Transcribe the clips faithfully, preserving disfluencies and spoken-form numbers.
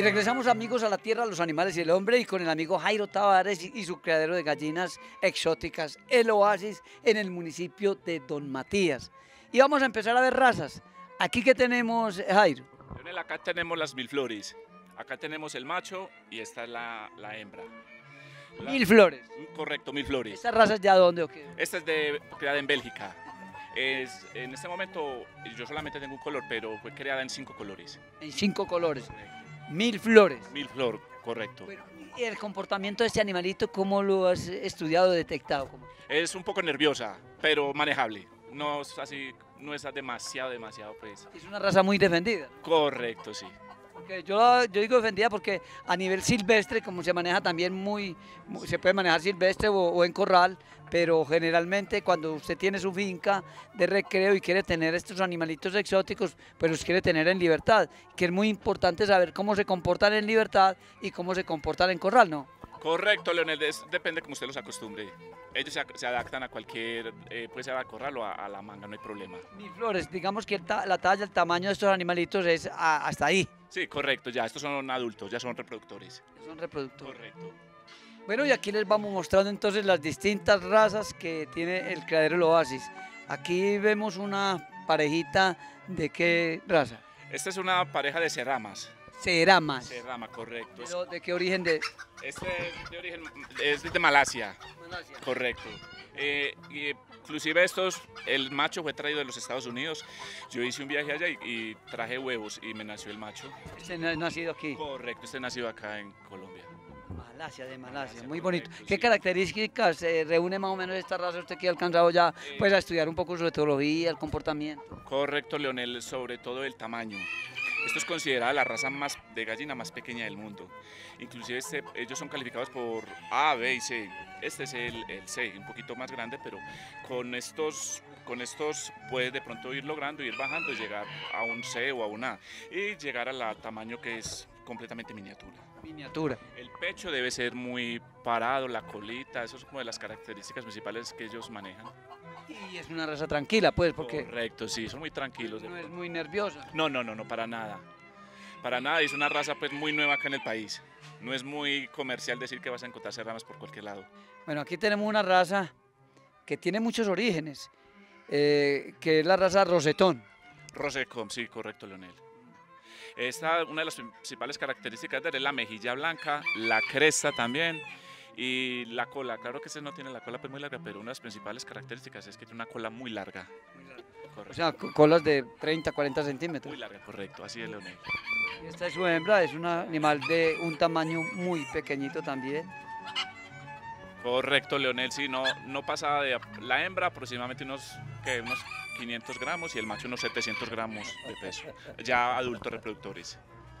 regresamos, amigos, a la tierra, los animales y el hombre, y con el amigo Jairo Tavares y, y su criadero de gallinas exóticas, el Oasis, en el municipio de Don Matías. Y vamos a empezar a ver razas. Aquí que tenemos, Jairo. Leonel, acá tenemos las mil flores. Acá tenemos el macho y esta es la, la hembra. La- Mil flores. Correcto, mil flores. ¿Estas razas ya dónde o qué? Esta es de creada en Bélgica. Es, en este momento yo solamente tengo un color, pero fue creada en cinco colores. En cinco colores. Mil flores. Mil flor, correcto. Bueno, ¿y el comportamiento de este animalito, cómo lo has estudiado, detectado? ¿Cómo? Es un poco nerviosa, pero manejable. No es así, no es demasiado, demasiado, pues. Es una raza muy defendida. Correcto, sí. Porque yo, yo digo defendida porque a nivel silvestre, como se maneja también muy, muy- se puede manejar silvestre o, o en corral, pero generalmente cuando usted tiene su finca de recreo y quiere tener estos animalitos exóticos, pues los quiere tener en libertad, que es muy importante saber cómo se comportan en libertad y cómo se comportan en corral, ¿no? Correcto, Leonel, es- depende como usted los acostumbre. Ellos se, ac- se adaptan a cualquier, eh, puede ser a corral o a, a la manga, no hay problema. Mil flores, digamos que el ta- la talla, el tamaño de estos animalitos es a- hasta ahí, Sí, correcto, ya, estos son adultos, ya son reproductores. son reproductores. Correcto. Bueno, y aquí les vamos mostrando entonces las distintas razas que tiene el criadero El Oasis. Aquí vemos una parejita de qué raza. Esta es una pareja de cerramas. Ceramas. Cerrama, correcto. Pero, ¿de qué origen de Este es de origen, es de Malasia, Malasia? correcto. Eh, y, eh, inclusive estos, el macho fue traído de los Estados Unidos. Yo hice un viaje allá y, y traje huevos y me nació el macho. Este no es nacido aquí. Correcto, este nacido acá en Colombia. Malasia, de Malasia, Malasia, muy bonito. correcto, ¿Qué sí. características eh, reúne más o menos esta raza? Usted que ha alcanzado ya Eh, pues, a estudiar un poco su etología, el comportamiento. Correcto, Leonel, sobre todo el tamaño. Esto es considerada la raza más de gallina más pequeña del mundo. Inclusive este- ellos son calificados por A, B y C. Este es el, el C, un poquito más grande, pero con estos, con estos puedes de pronto ir logrando, ir bajando y llegar a un C o a un A. Y llegar al tamaño que es completamente miniatura. Miniatura. El pecho debe ser muy parado, la colita, eso es como de las características principales que ellos manejan. Y es una raza tranquila, pues, porque Correcto, sí, son muy tranquilos. de no es pronto. muy nerviosa. No, no, no, no, para nada. Para nada, y es una raza pues muy nueva acá en el país. No es muy comercial decir que vas a encontrar cerramas por cualquier lado. Bueno, aquí tenemos una raza que tiene muchos orígenes, eh, que es la raza Rosetón. Rosecom, sí, correcto, Leonel. Esta, una de las principales características de él es la mejilla blanca, la cresta también y la cola. Claro que este no tiene la cola pues muy larga, pero una de las principales características es que tiene una cola muy larga. O Correcto. sea, co- colas de treinta, cuarenta centímetros. Muy larga, correcto, así es, Leonel. Y esta es su hembra, es un animal de un tamaño muy pequeñito también. Correcto, Leonel, sí, no, no pasa de la hembra aproximadamente unos, ¿qué? unos quinientos gramos y el macho unos setecientos gramos de peso, ya adultos reproductores.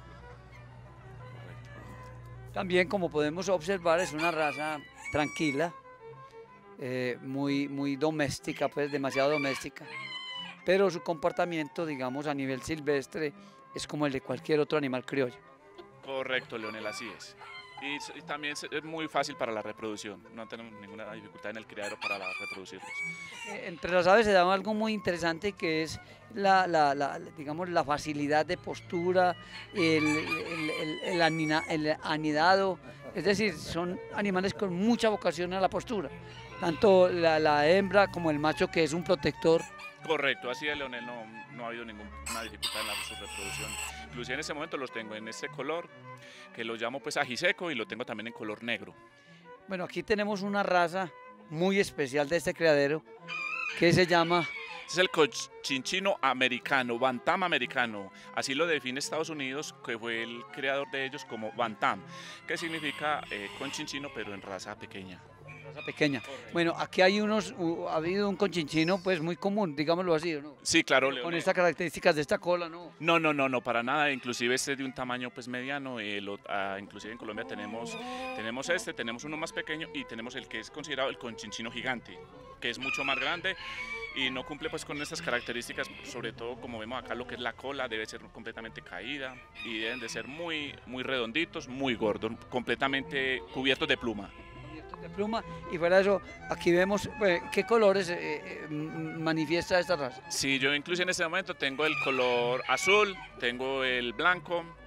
También, como podemos observar, es una raza tranquila, eh, muy, muy doméstica, pues demasiado doméstica. Pero su comportamiento, digamos, a nivel silvestre, es como el de cualquier otro animal criollo. Correcto, Leonel, así es. Y, s- y también es es muy fácil para la reproducción, no tenemos ninguna dificultad en el criadero para la- reproducirlos. Eh, Entre las aves se da algo muy interesante que es la, la- la- digamos, la facilidad de postura, el, el- el- el anina- el anidado, es decir, son animales con mucha vocación a la postura, tanto la, la hembra como el macho que es un protector. Correcto, así es, Leonel, no, no ha habido ninguna dificultad en la, su reproducción. Inclusive en este momento los tengo en este color, que lo llamo pues ajiseco y lo tengo también en color negro. Bueno, aquí tenemos una raza muy especial de este criadero que se llama, Este es el cochinchino americano, Bantam americano. Así lo define Estados Unidos, que fue el creador de ellos como Bantam, que significa eh, conchinchino pero en raza pequeña. raza pequeña. Bueno, aquí hay unos, uh, ha habido un conchinchino pues muy común, digámoslo así, ¿o ¿no? Sí, claro, Con Leonel. estas características de esta cola, ¿no? No, no, no, no, para nada. Inclusive este es de un tamaño pues mediano. eh, lo- ah, inclusive en Colombia tenemos, tenemos este, tenemos uno más pequeño y tenemos el que es considerado el conchinchino gigante, que es mucho más grande y no cumple pues con estas características, sobre todo como vemos acá lo que es la cola, debe ser completamente caída y deben de ser muy, muy redonditos, muy gordos, completamente cubiertos de pluma. Cubiertos de pluma, y fuera de eso, aquí vemos eh, qué colores eh, eh, m- manifiesta esta raza. Sí, yo incluso en este momento tengo el color azul, tengo el blanco,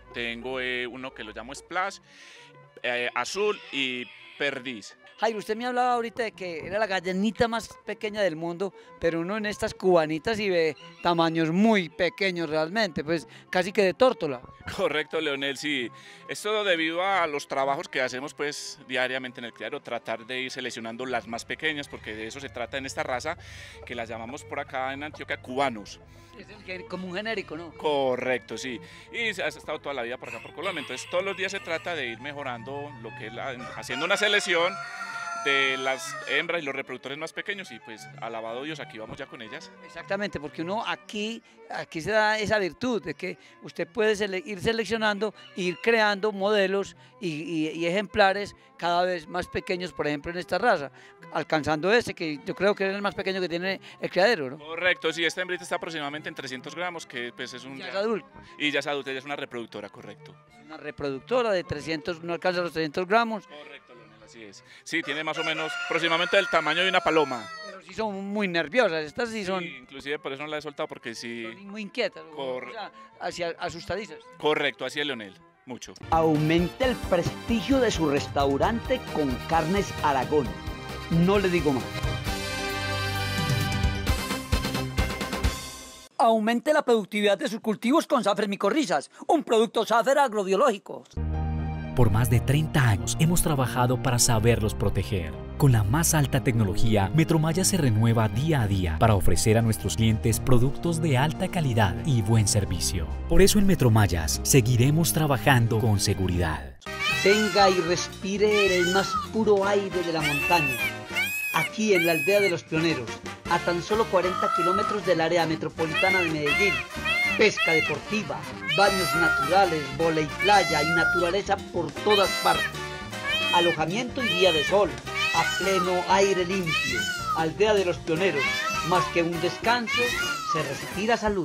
tengo eh, uno que lo llamo Splash, eh, azul y perdiz. Jairo, usted me hablaba ahorita de que era la gallinita más pequeña del mundo, pero uno en estas cubanitas y ve tamaños muy pequeños realmente, pues casi que de tórtola. Correcto, Leonel, sí. Esto debido a los trabajos que hacemos pues diariamente en el criadero, tratar de ir seleccionando las más pequeñas, porque de eso se trata en esta raza, que las llamamos por acá en Antioquia cubanos. Es el que, como un genérico, ¿no? Correcto, sí. Y has estado toda la vida por acá por Colombia, entonces todos los días se trata de ir mejorando lo que es la, haciendo una selección de las hembras y los reproductores más pequeños y pues alabado Dios, aquí vamos ya con ellas. Exactamente, porque uno aquí, aquí se da esa virtud de que usted puede sele ir seleccionando, ir creando modelos y, y, y ejemplares cada vez más pequeños, por ejemplo en esta raza, alcanzando ese que yo creo que es el más pequeño que tiene el criadero, ¿no? Correcto, sí, esta hembrita está aproximadamente en trescientos gramos, que pues es un... Ya es adulto. Y ya es adulta, ya es una reproductora, correcto. Es una reproductora de trescientos, no alcanza los trescientos gramos. Correcto, Leonel, así es. Sí, tiene más o menos aproximadamente el tamaño de una paloma. Pero sí son muy nerviosas, estas sí son... Sí, inclusive por eso no la he soltado, porque sí... Son muy inquietas, Cor... o sea, hacia asustadizas. Correcto, así es, Leonel, mucho. Aumente el prestigio de su restaurante con Carnes Aragón. No le digo más. Aumente la productividad de sus cultivos con Safer Micorrizas, un producto Safer agrobiológico. Por más de treinta años hemos trabajado para saberlos proteger. Con la más alta tecnología, Metromaya se renueva día a día para ofrecer a nuestros clientes productos de alta calidad y buen servicio. Por eso en Metromayas seguiremos trabajando con seguridad. Venga y respire el más puro aire de la montaña. Aquí en la aldea de los Pioneros, a tan solo cuarenta kilómetros del área metropolitana de Medellín. Pesca deportiva, baños naturales, vóley playa y naturaleza por todas partes. Alojamiento y día de sol, a pleno aire limpio. Aldea de los Pioneros, más que un descanso, se respira salud.